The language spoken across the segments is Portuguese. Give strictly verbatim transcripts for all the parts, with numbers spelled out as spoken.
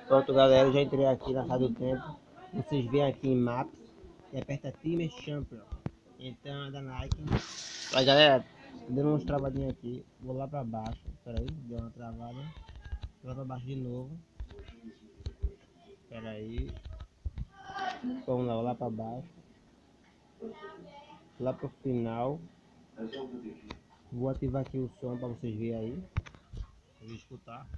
Pronto, galera, eu já entrei aqui na sala do tempo. Vocês vêm aqui em Maps e aperta Team Champion. Então, dá like. Aí, galera, dando uns travadinhos aqui. Vou lá pra baixo. Pera aí, deu uma travada. Vou lá pra baixo de novo. Pera aí. Vamos lá, vou lá pra baixo. Lá pro final. Vou ativar aqui o som pra vocês verem aí. Pra vocês escutar.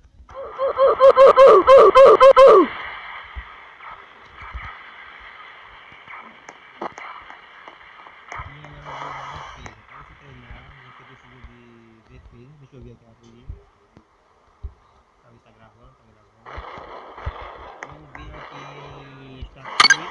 Deixa eu ver aqui rapidinho. Pra ver se tá gravando, tá gravando. Vamos vir aqui em estatua.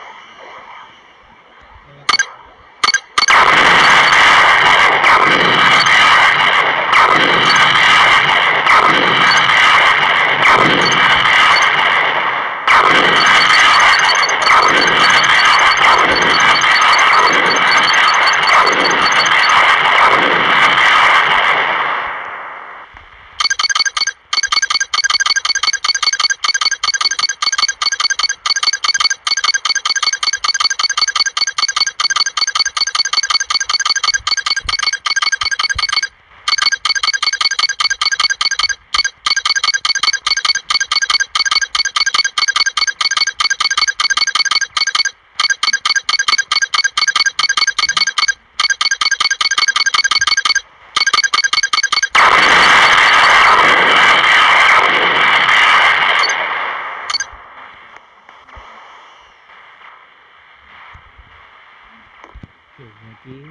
Aqui.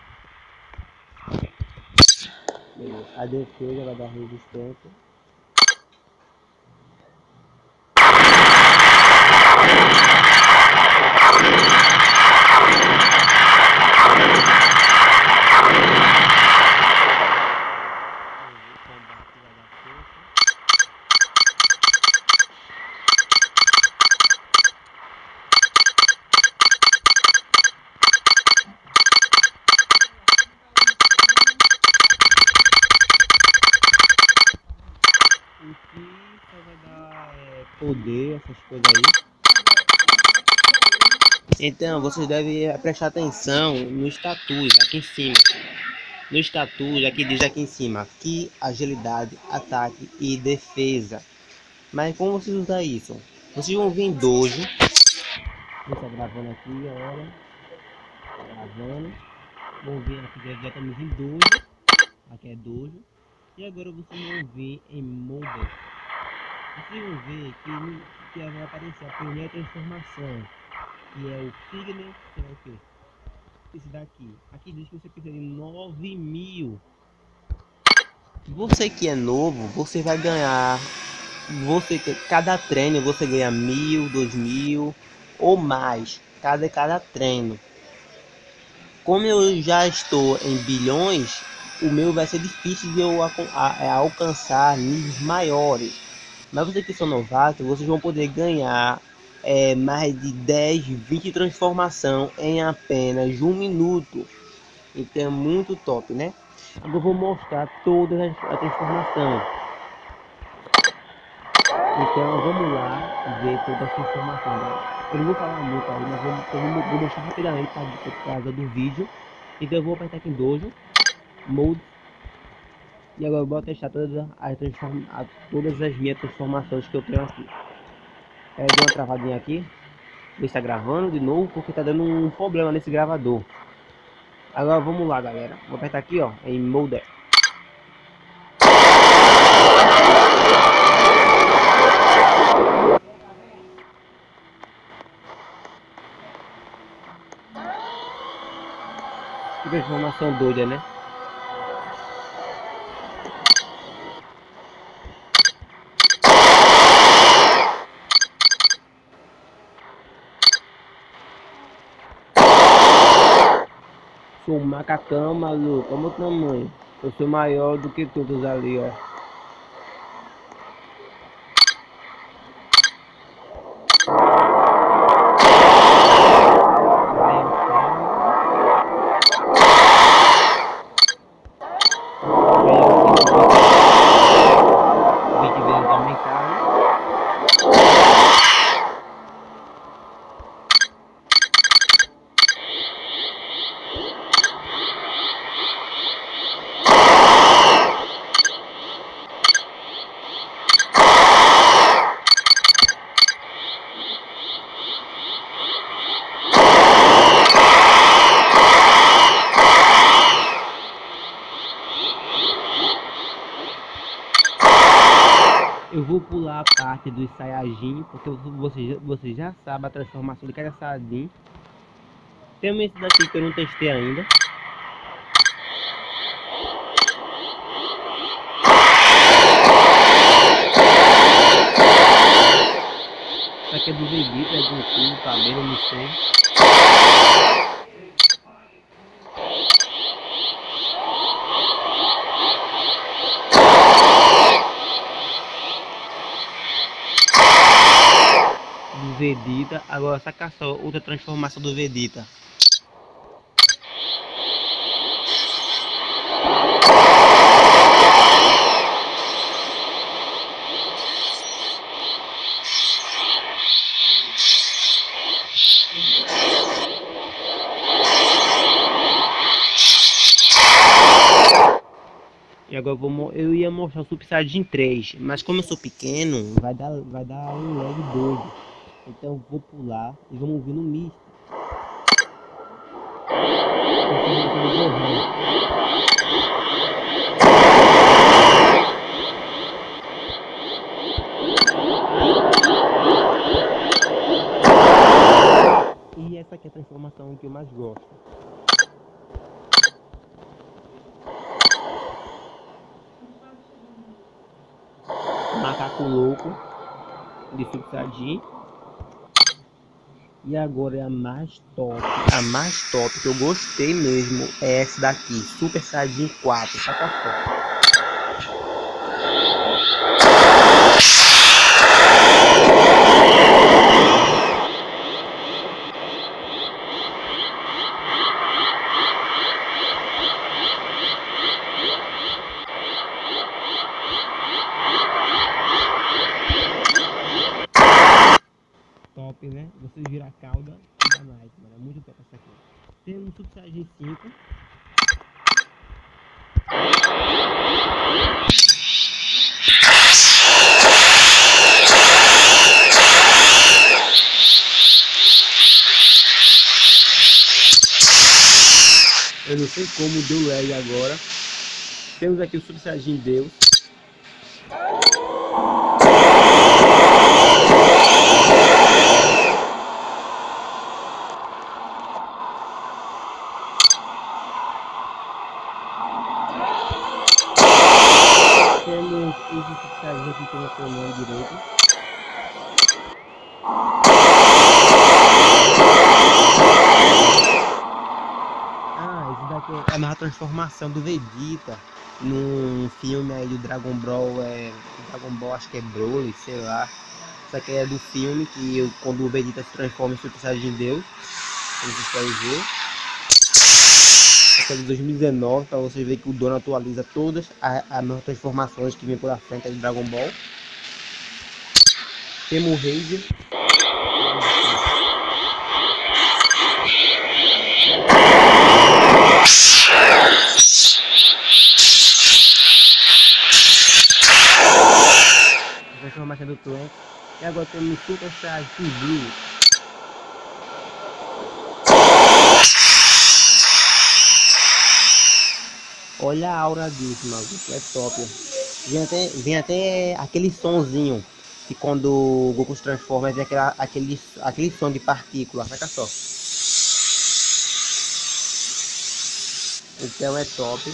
A defesa vai dar resistência. O que só vai dar é, poder, essas coisas aí. Então vocês devem prestar atenção no status aqui em cima. No status aqui diz aqui em cima que agilidade, ataque e defesa. Mas como vocês usam isso? Vocês vão vir em dojo. Está gravando aqui, olha. Gravando. Vão vir aqui, já estamos em dojo. Aqui é dojo. E agora vocês vão ver em model. Vocês vão ver que, que vai aparecer a primeira transformação, que é o Figment, que é o que? Esse daqui. Aqui diz que você precisa de nove mil. Você que é novo, você vai ganhar. Você, cada treino você ganha mil, dois mil ou mais. Cada, cada treino. Como eu já estou em bilhões, o meu vai ser difícil de eu a, a, a alcançar níveis maiores. Mas vocês que são novatos, vocês vão poder ganhar é, mais de dez, vinte transformação em apenas um minuto. Então é muito top, né? Agora eu vou mostrar todas as, as transformações. Então vamos lá ver todas as transformações. Né? Eu não vou falar muito aí, mas vou, vou, vou mostrar rapidamente por causa do vídeo. Então eu vou apertar aqui em dojo, mode. E agora eu vou testar todas as, transform... todas as minhas transformações que eu tenho aqui. É, deu uma travadinha aqui. Vou estar gravando de novo porque tá dando um problema nesse gravador. Agora vamos lá, galera. Vou apertar aqui, ó, em Mode. Que transformação doida, né? Sou um macacão, maluco. Olha o meu tamanho. Eu sou maior do que todos ali, ó. vinte vezes aumentado. vou pular a parte do Saiyajin, porque você, você já sabe a transformação de cada Saiyajin. Tem esse daqui que eu não testei ainda. Esse aqui é do Vegeta, é Goku, cabelo, não sei. Do Vegeta, agora saca só outra transformação do Vegeta. E agora eu, vou, eu ia mostrar o Super Saiyajin três, mas como eu sou pequeno, vai dar, vai dar um lag doido. Então eu vou pular e vamos ver no misto. E essa aqui é a transformação que eu mais gosto. Macaco louco de Super Saiyajin. E agora é a mais top, a mais top que eu gostei mesmo é essa daqui, Super Saiyajin quatro, saca só. Top, né? Você vira a cauda e dá night, mano. É muito top essa aqui. Tem um Super Saiyajin cinco. Eu não sei como deu lag agora. Temos aqui o Super Saiyajin Deus. Temos os Super Saiyajin aqui que eu não sei o nome direito. Ah, esse daqui é a nova transformação do Vegeta num filme aí do Dragon Ball, é, Dragon Ball acho que é Broly, sei lá. Isso aqui é do filme que eu, quando o Vegeta se transforma em Super Saiyajin Deus, como vocês podem ver. Essa é de dois mil e dezenove, para vocês verem que o dono atualiza todas as, as novas transformações que vem pela frente de Dragon Ball. Temos o Ranger. Transformação do Trunks. E agora temos o Super Saiyajin Blue. Olha a aura disso, maluco, é top. Vem até, vem até aquele sonzinho que quando o Goku se transforma, vem aquela, aquele, aquele som de partícula, saca só. Então é top.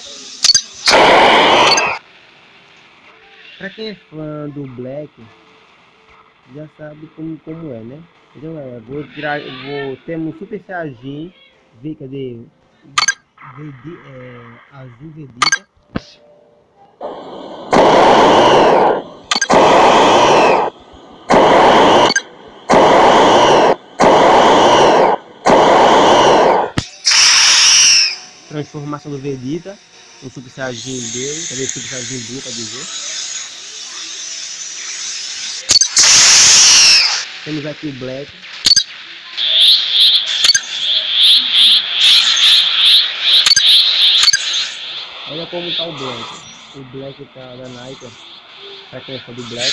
Pra quem é fã do Black, já sabe como, como é, né? Então é, vou tirar, vou ter um Super Saiyajin, vê, cadê? Vedi, é, azul Vegeta. Transformação do Vegeta, o Super Saiyajin dele, cadê o Super Saiyajin Blue pra dizer? Temos aqui o Black. Olha como tá o Black. O Black tá da Nike, pra quem é fã do Black.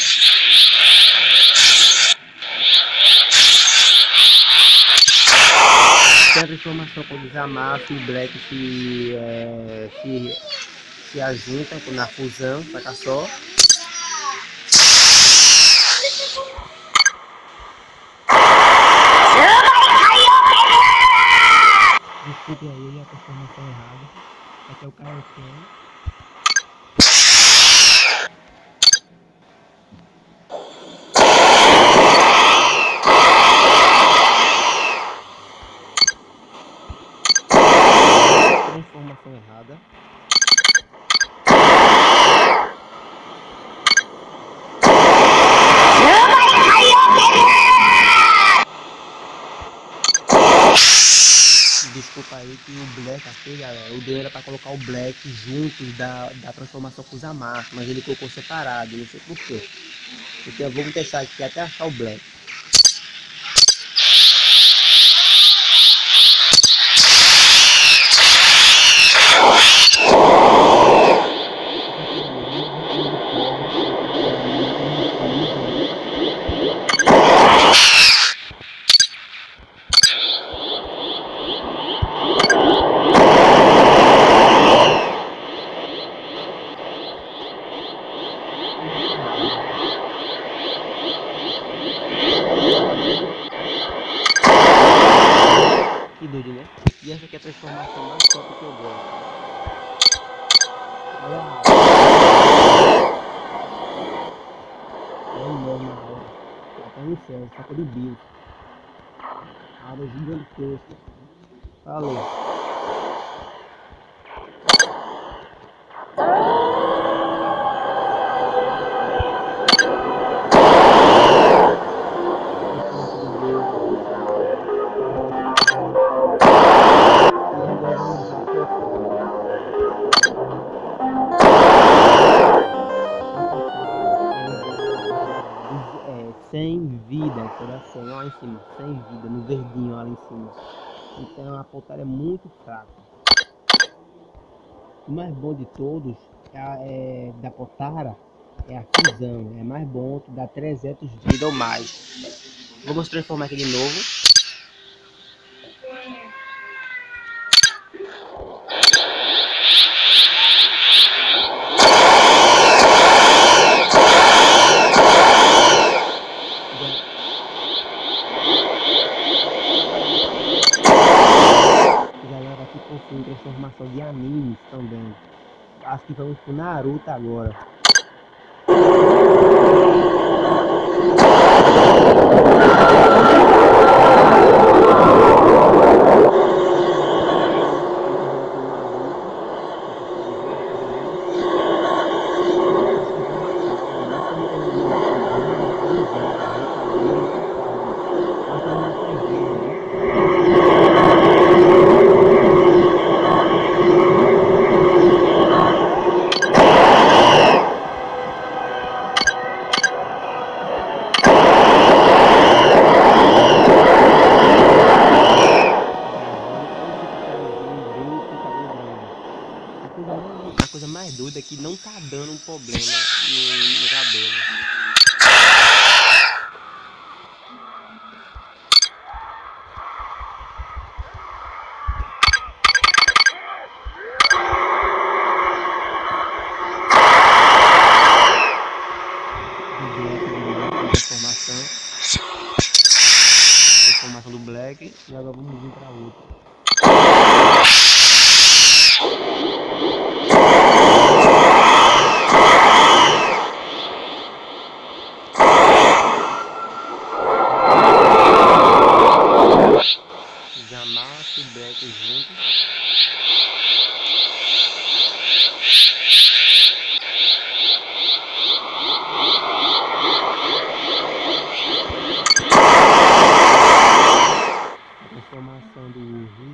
Tem a transformação quando os Zamasu e o Black se, é, se, se ajuntam na fusão, saca só. Desculpe aí a transformação errada. Aqui é o Kaioken. Transformação errada. Desculpa aí que o Black aqui, galera, o dele era pra colocar o Black junto da, da transformação com o Zamasu, mas ele colocou separado, não sei porquê. Então vamos testar aqui até achar o Black. Que doido, né? E essa aqui é a transformação mais top que eu gosto. Olha lá. É enorme a área. Até no céu, saca de bicho. Área gigantesca. Falou. Sem vida, coração lá em cima, sem vida, no verdinho lá em cima. Então a Potara é muito fraca. O mais bom de todos é, a, é da Potara é a fusão, é mais bom que dá trezentos de vida ou mais. Vamos transformar aqui de novo. Possui transformação de animes também. Acho que vamos pro Naruto agora. A coisa mais doida é que não tá dando um problema no, no cabelo. Transformação. Transformação do Black. E agora vamos vir pra outra. Zamasu e Black juntos. A transformação do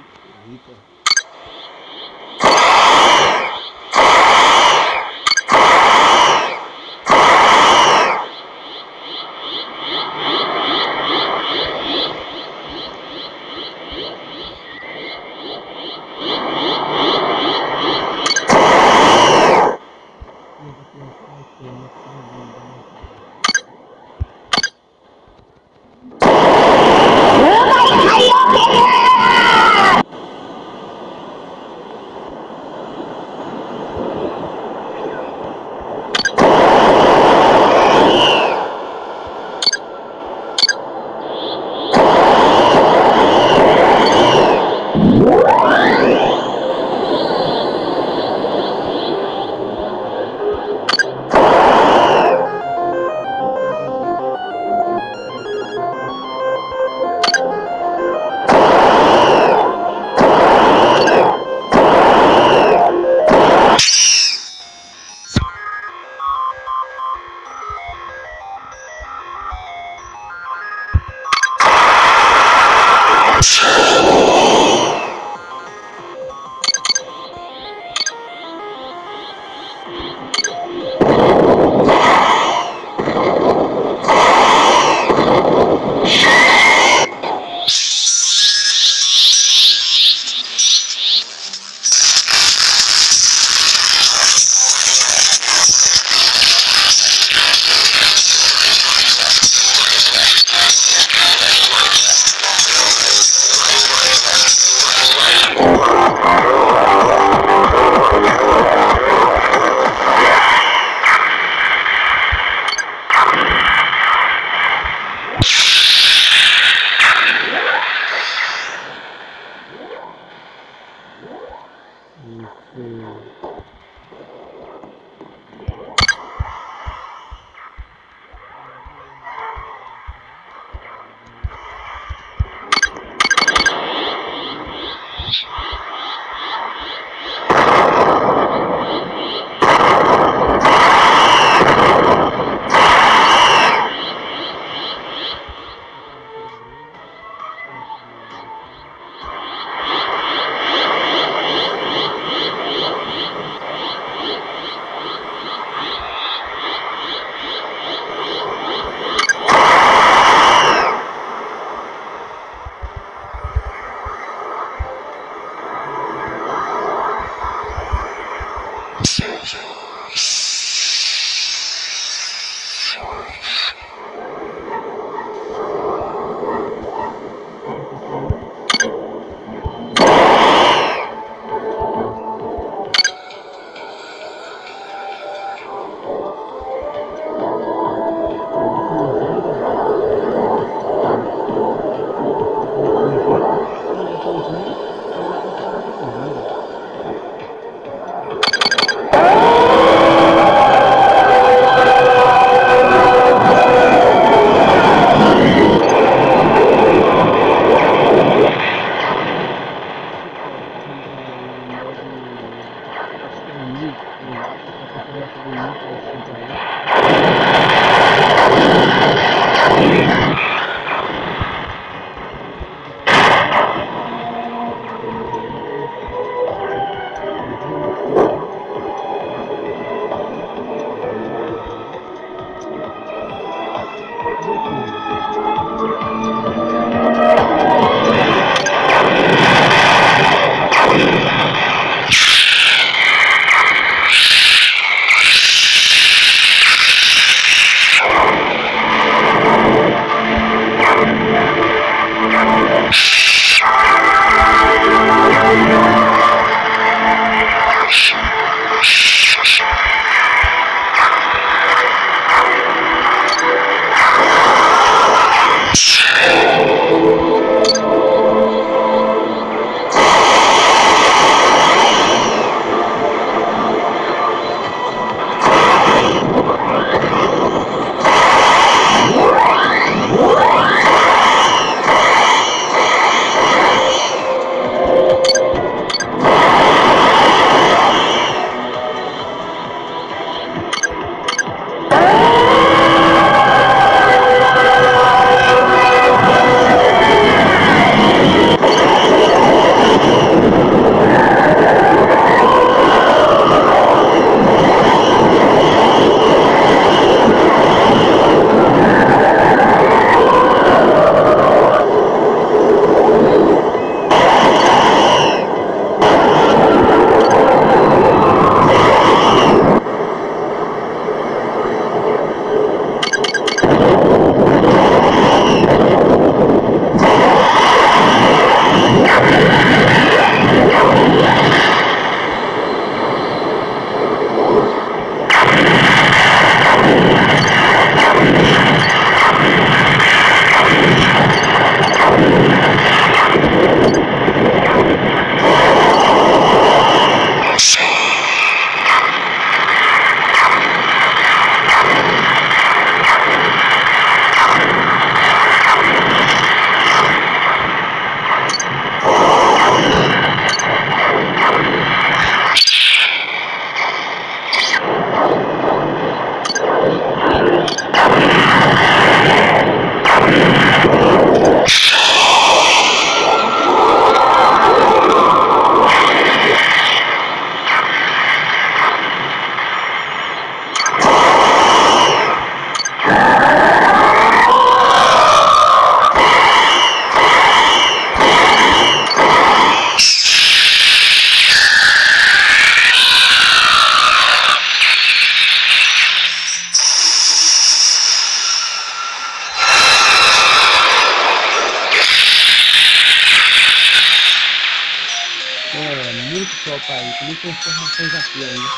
Opa aí, tem muitas informações aqui ainda.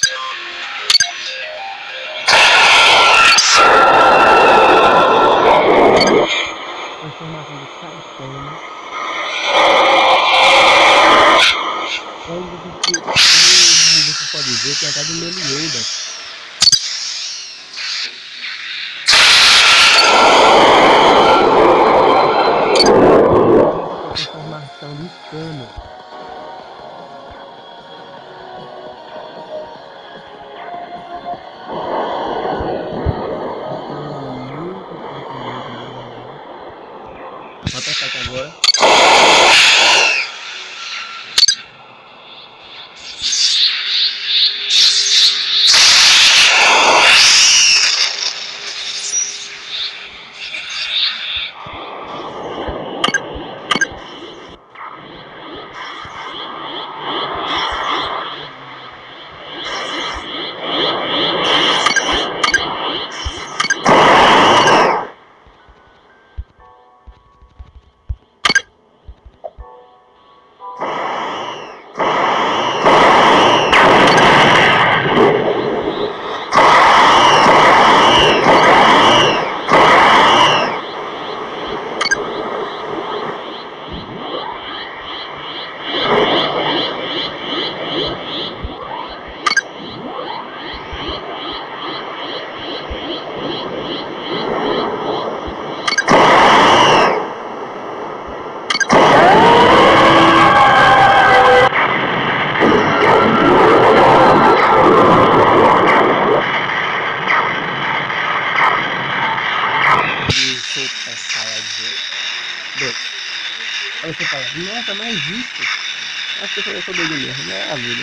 Transformação de Saitama. Como você, como você pode ver, tem até do Meliodas. Transformação de Cano. Vou apertar aqui agora. Aí você fala, nossa, mas isso? Acho que eu sou doido mesmo, não é a vida.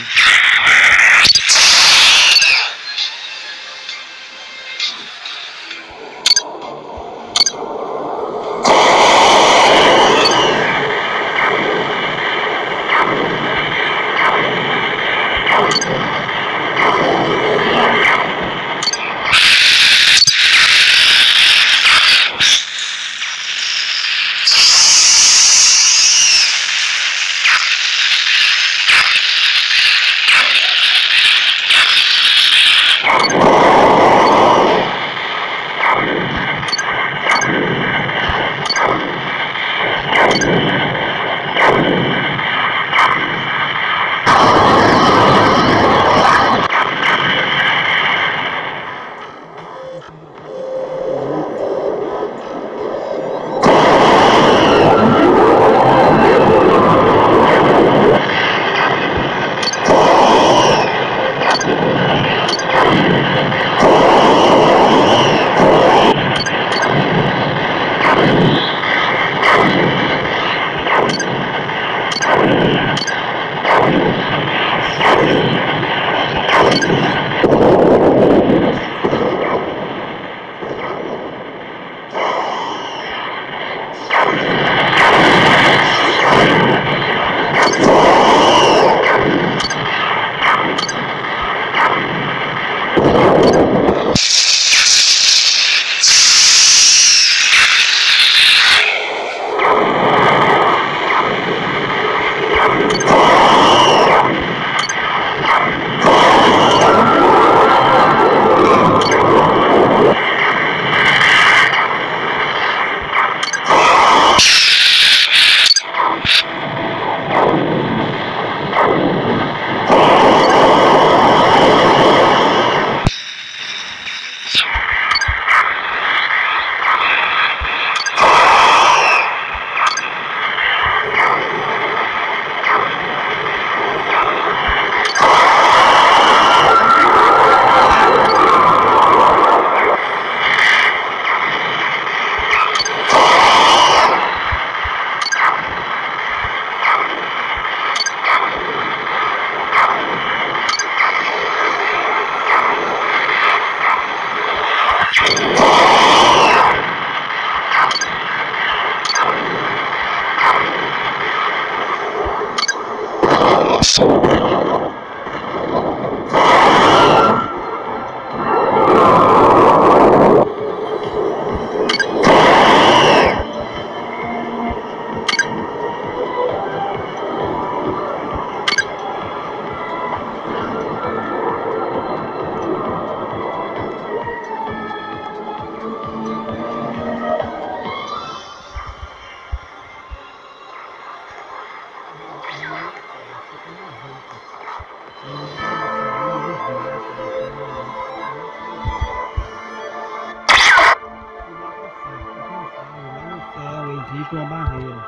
existe uma barreira.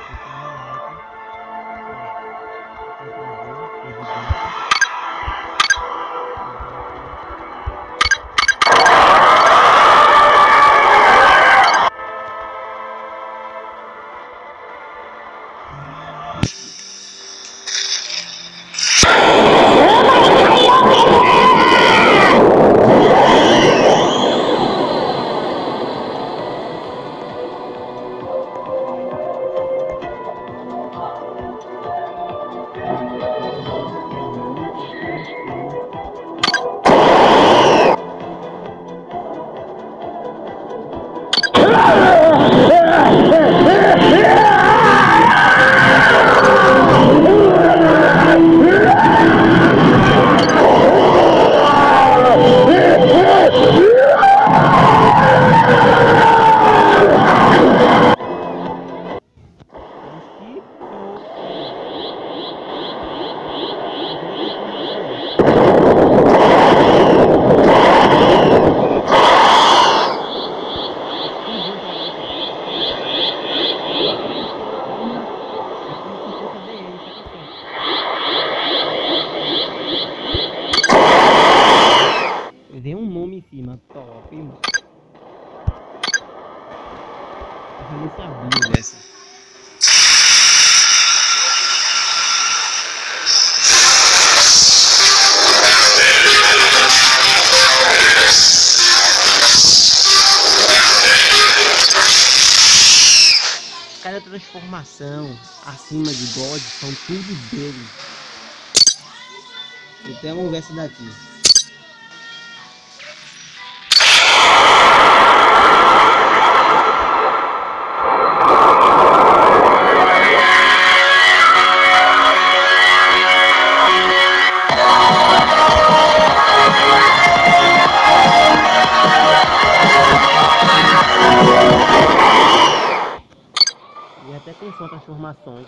Vem um nome em cima, top, mano. Eu nem sabia dessa. Cada transformação acima de God são tudo dele. Então vamos ver essa daqui. E até tem só transformações.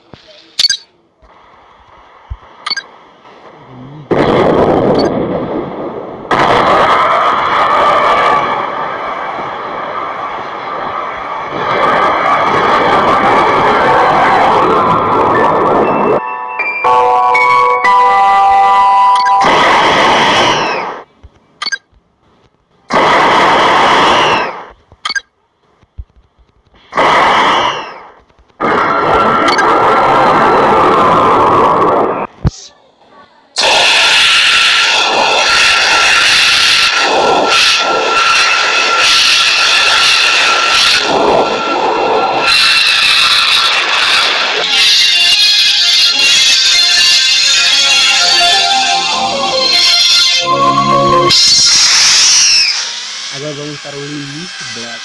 Agora vamos para o limite Black.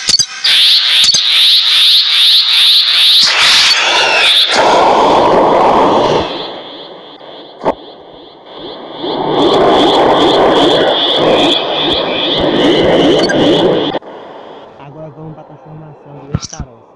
Agora vamos para a transformação do Estarossa.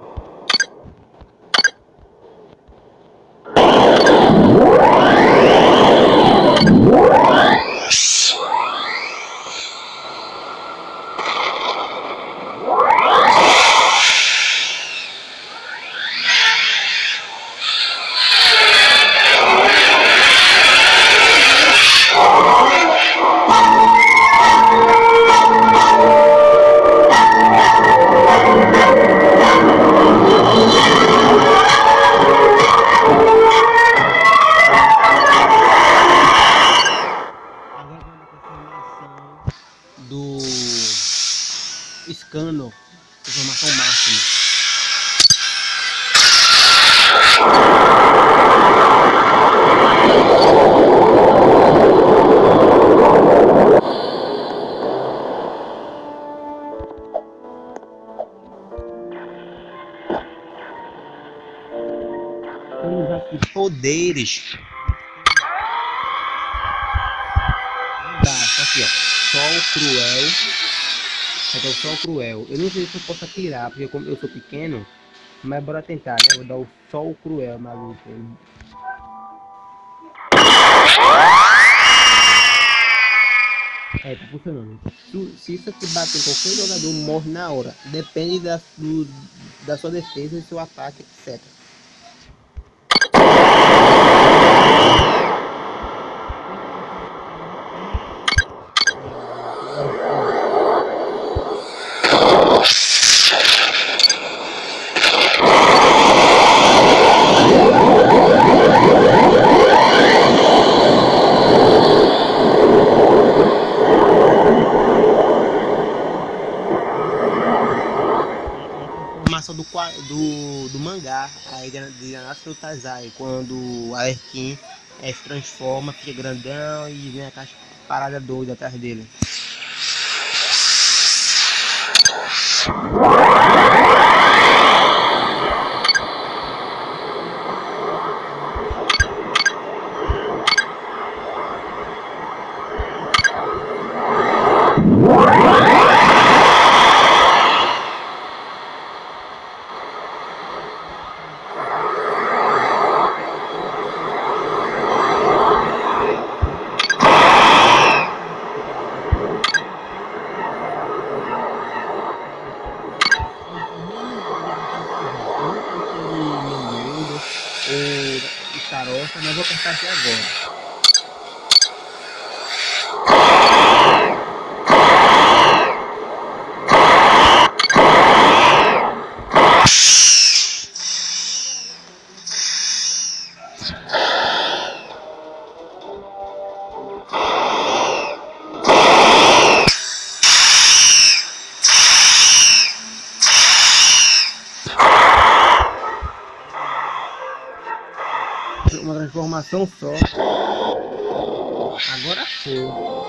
Do Scano, transformação máxima. Temos aqui poderes. Tá, aqui ó. Sol Cruel. Aqui é o Sol Cruel. Eu não sei se eu posso atirar, porque como eu sou pequeno. Mas bora tentar, né? Vou dar o Sol Cruel, maluco. É, tá funcionando. Se, se isso aqui bater em qualquer jogador, morre na hora. Depende da, do, da sua defesa e seu ataque, etcétera. Do, do, do mangá aí de, de Nanatsu no Taizai, quando o Arlequim é, se transforma, fica grandão e vem aquela parada doida atrás dele. Tarofa, mas vou cortar aqui agora. Uma transformação só. Agora foi.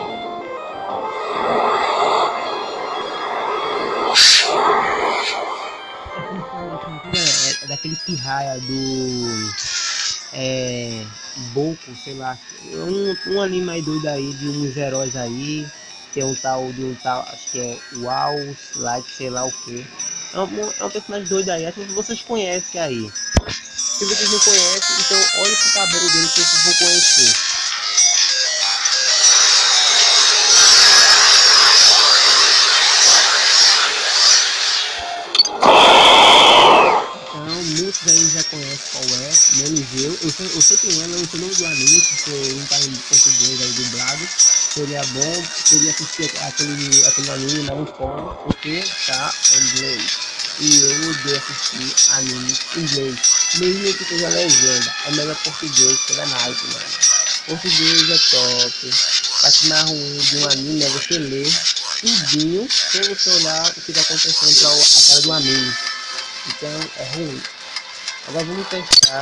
É, é daquele pirraia do é, Boku, sei lá, um, um anime mais doido aí de uns heróis aí. Tem um tal de um tal, acho que é Wow, Light, sei lá o que. É um, é um personagem doido aí, acho que vocês conhecem aí. Se vocês não conhecem, então olhem pro cabelo dele que vocês vão conhecer. Então, muitos aí já conhecem qual é, menos eu. Eu sei, eu sei quem é, não sei o nome do anime, porque não tá em português aí dublado. Seria bom, seria assistir aquele, aquele anime, não pode, porque tá em inglês. E eu odeio assistir anime em inglês, mesmo que seja legenda. É melhor português, que é nice, mano. Português é top. A parte mais ruim de um anime é você ler tudinho sem você olhar o que tá acontecendo para a cara do anime. Então é ruim. Agora vamos testar.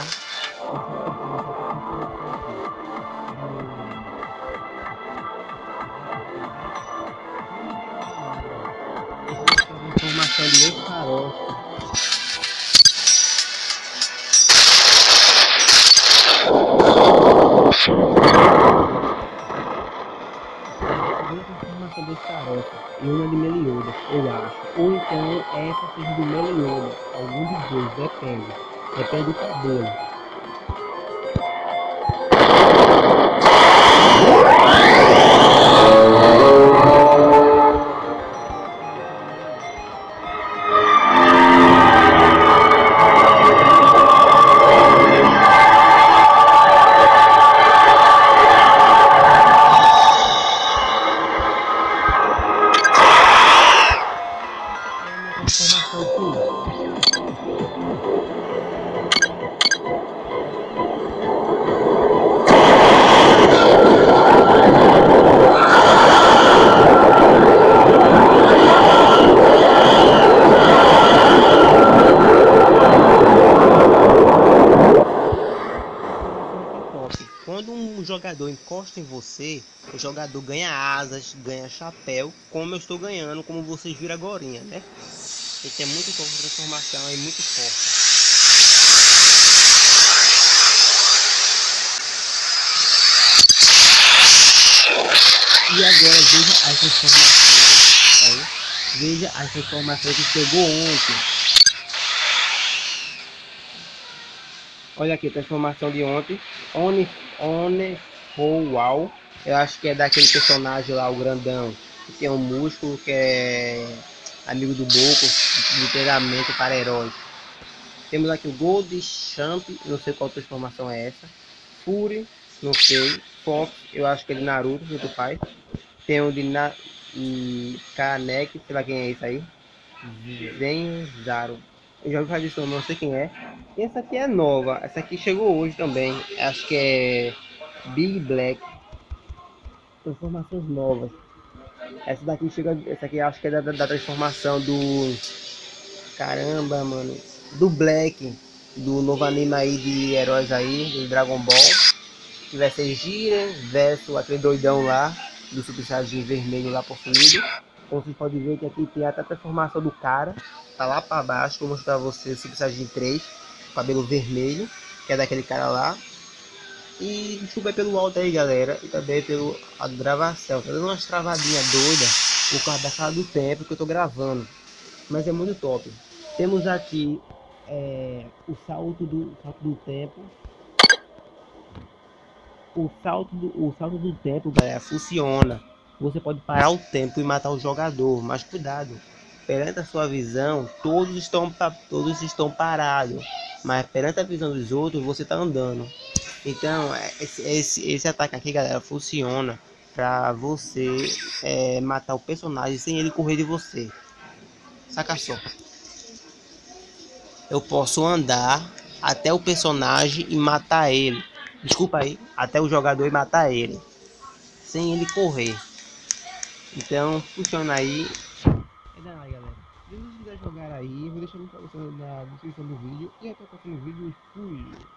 Informação de Estarofa. Informação de Estarofa e uma de Meliodas, eu acho. Ou então essa seja do Meliodas. Algum dos dois, depende. Depende do cabelo. Quando um jogador encosta em você, o jogador ganha asas, ganha chapéu, como eu estou ganhando, como vocês viram agora, né? Ele tem muito pouco de transformação e muito forte. E agora veja as transformações, tá? Veja as transformações que chegou ontem. Olha aqui, transformação de ontem. One, one, wow. Eu acho que é daquele personagem lá, o grandão, que tem um músculo, que é amigo do Boku, literalmente para heróis. Temos aqui o Gold Champ, não sei qual transformação é essa. Fury, não sei. Fox, eu acho que é de Naruto, tanto faz. Tem o de Na... Kanek, sei lá quem é isso aí. Zenzaro. Eu já ouvi falar disso, não sei quem é. E essa aqui é nova. Essa aqui chegou hoje também. Acho que é Big Black. Transformações novas. Essa daqui chega. Essa aqui acho que é da, da transformação do. Caramba, mano. Do Black. Do novo anime aí de heróis aí. Do Dragon Ball. Que vai ser Jiren versus aquele doidão lá. Do Super Saiyajin vermelho lá possuído. Então vocês podem ver que aqui tem até a transformação do cara. Tá lá para baixo. Vou mostrar pra vocês o Super Saiyajin três. Cabelo vermelho. Que é daquele cara lá. E desculpa pelo áudio aí, galera. E também pelo a gravação. Tá dando umas travadinhas doidas por causa da sala do tempo que eu tô gravando. Mas é muito top. Temos aqui é, o salto do, salto do tempo. O salto do, o salto do tempo, galera, funciona. Você pode parar o tempo e matar o jogador, mas cuidado. Perante a sua visão, todos estão, todos estão parados. Mas perante a visão dos outros, você está andando. Então, esse, esse, esse ataque aqui, galera, funciona para você é, matar o personagem sem ele correr de você. Saca só. Eu posso andar até o personagem e matar ele. Desculpa aí, até o jogador e matar ele. Sem ele correr. Então, funciona aí. É daí, galera. Se você quiser jogar aí, vou deixar no na descrição do vídeo. E até o próximo vídeo. Fui!